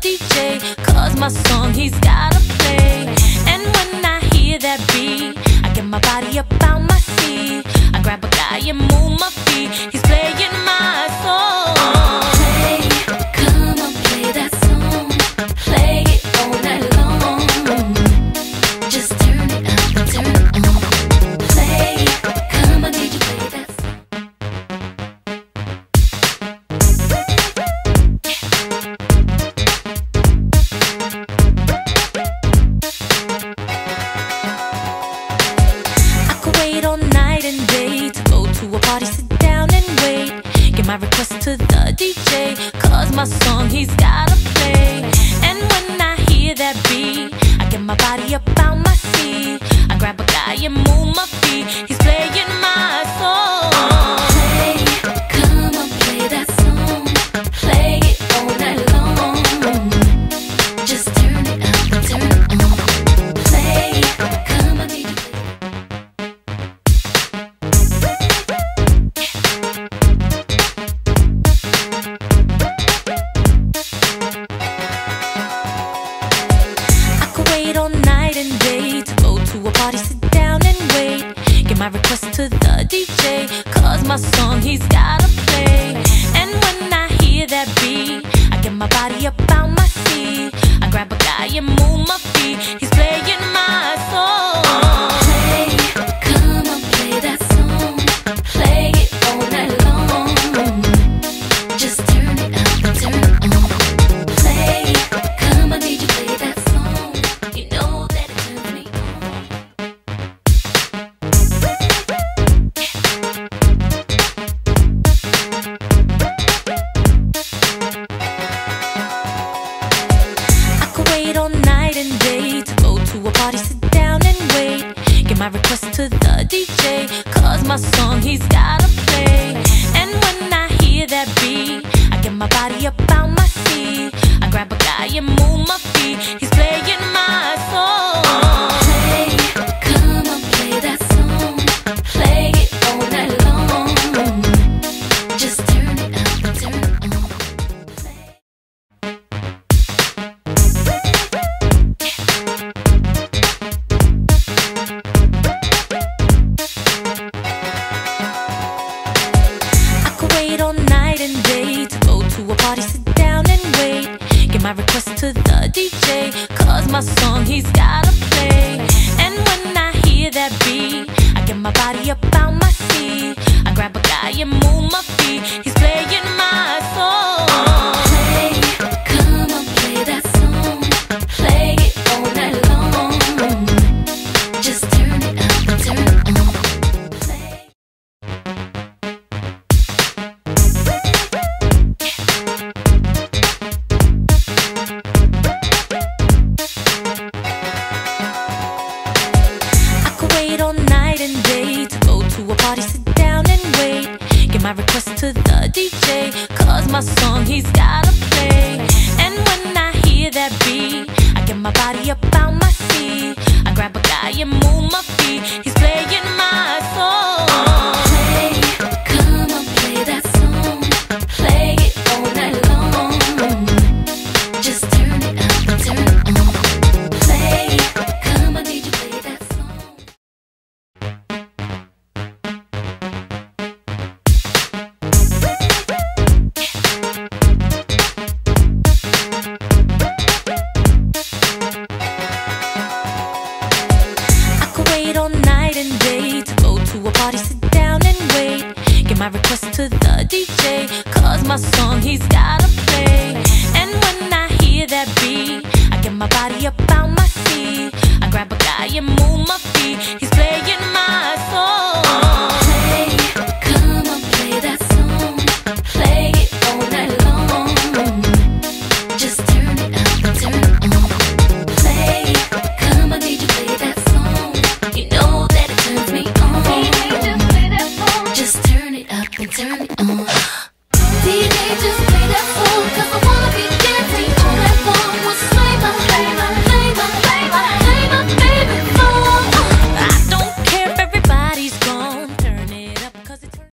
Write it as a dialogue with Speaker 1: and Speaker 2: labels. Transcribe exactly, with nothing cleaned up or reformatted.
Speaker 1: D J, cause my song he's gotta play. And when I hear that beat, I get my body up out my seat. I grab a guy and move my feet. He's playing my song. Play, come on, play that song. Play it all night long. Just turn it up, turn it on. Play, come on, did you play that song? I could wait all night and day to go to a party, sit down and wait. Get my request to the D J, cause my song he's gotta play. And when I hear that beat, I get my body up out my seat. I grab a guy and move my feet. He's playing my song. Play, come on, play that song. Play it all night long. Just turn it up, turn it on. Play, come on, D J. I could wait all night and day to go to a party, sit down and wait. Get my request to the D J, cause my song he's gotta play. And when I hear that beat, I get my body up out my seat. I grab a guy and move my feet. He's playing my song. Play, come on, play that song. Play it all night long. Just turn it up, turn it on. Play, come on, did you play that song? You know that it turns me I could wait all night and day to go to a party, sit down and wait. Get my request to the D J, cause my song he's gotta play. And when I hear that beat, I get my body up out my seat. I grab a guy and move my feet. He's playing my song. Play, come on, play that song. Play it all night long. Just turn it up, turn it on. Play. I could wait all night and day to go to a party, sit down and wait. Get my request to the D J, cause my song he's gotta play. And when I hear that beat, I get my body up out my seat. I grab a guy and move my feet. He's playing my song. Play, come on, play that song. Play it all night long. Just turn it up, turn it on. Play. I could wait all night and day to go to a party, sit down and wait. Get my request to the D J, cause my song he's gotta play. And when I hear that beat, I get my body up out my